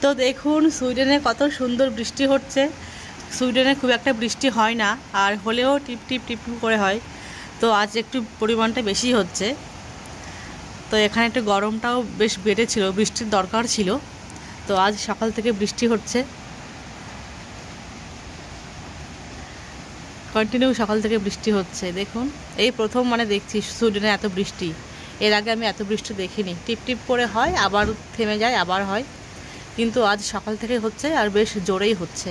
তো দেখুন সুইডেনে কত সুন্দর বৃষ্টি হচ্ছে। সুইডেনে খুব একটা বৃষ্টি হয় না, আর হলেও টিপ টিপ টিপ করে হয়। তো আজ একটু পরিমাণটা বেশি হচ্ছে। তো এখানে একটু গরমটাও বেশ বেড়েছিল, বৃষ্টির দরকার ছিল। তো আজ সকাল থেকে বৃষ্টি হচ্ছে, কন্টিনিউ সকাল থেকে বৃষ্টি হচ্ছে। দেখুন এই প্রথম দেখছি সুইডেনে এত বৃষ্টি। এর আগে আমি এত বৃষ্টি দেখিনি। টিপ টিপ করে হয়, আবার থেমে যায়, আবার হয়, কিন্তু আজ সকাল থেকে হচ্ছে, আর বেশ জোরেই হচ্ছে।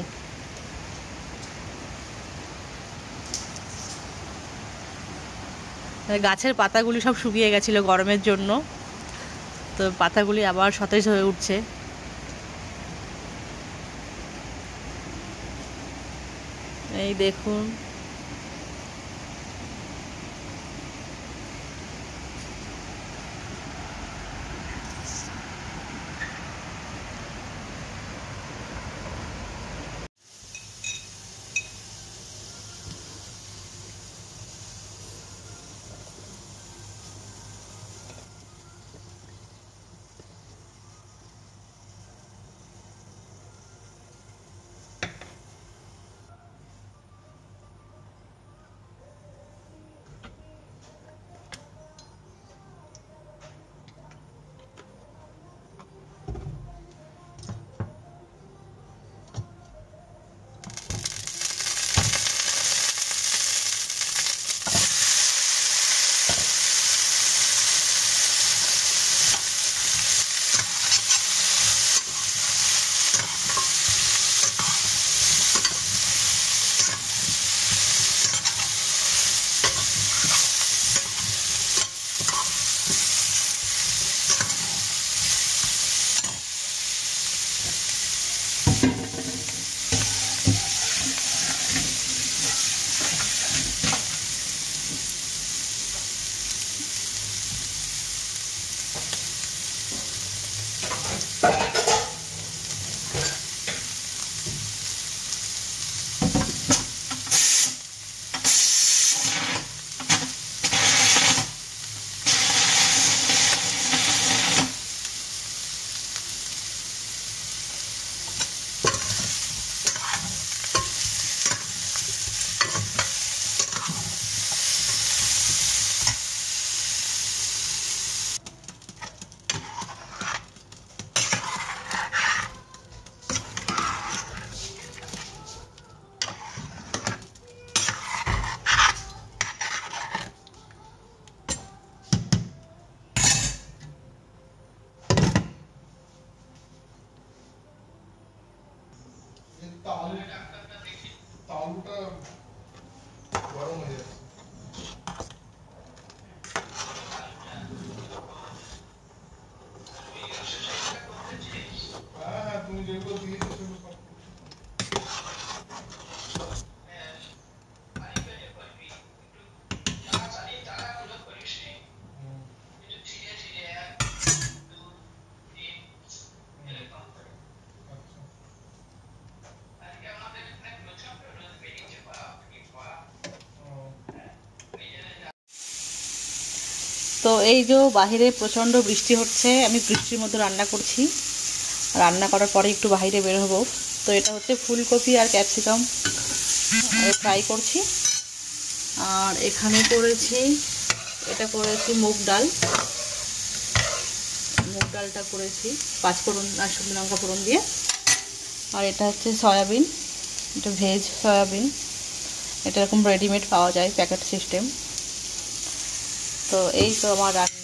গাছের পাতাগুলি সব শুকিয়ে গেছিলো গরমের জন্য, তো পাতাগুলি আবার সতেজ হয়ে উঠছে। এই দেখুন, তালুটা গরম হয়ে যাচ্ছে। হ্যাঁ, তুমি যেগুলো দিয়েছো সেগুলো সব তো এই যে বাহিরে প্রচণ্ড বৃষ্টি হচ্ছে, আমি বৃষ্টির মধ্যে রান্না করছি। রান্না করার পরে একটু বাইরে বের হবো। তো এটা হচ্ছে ফুলকপি আর ক্যাপসিকাম ফ্রাই করছি। আর এখানে করেছি, এটা করেছি মুগ ডালটা করেছি পাঁচফোড়ন আর শুকনো লঙ্কা ফোড়ন দিয়ে। আর এটা হচ্ছে সয়াবিন, এটা ভেজ সয়াবিন। এটা এরকম রেডিমেড পাওয়া যায়, প্যাকেট সিস্টেম। তো এই তো আমার রান্না।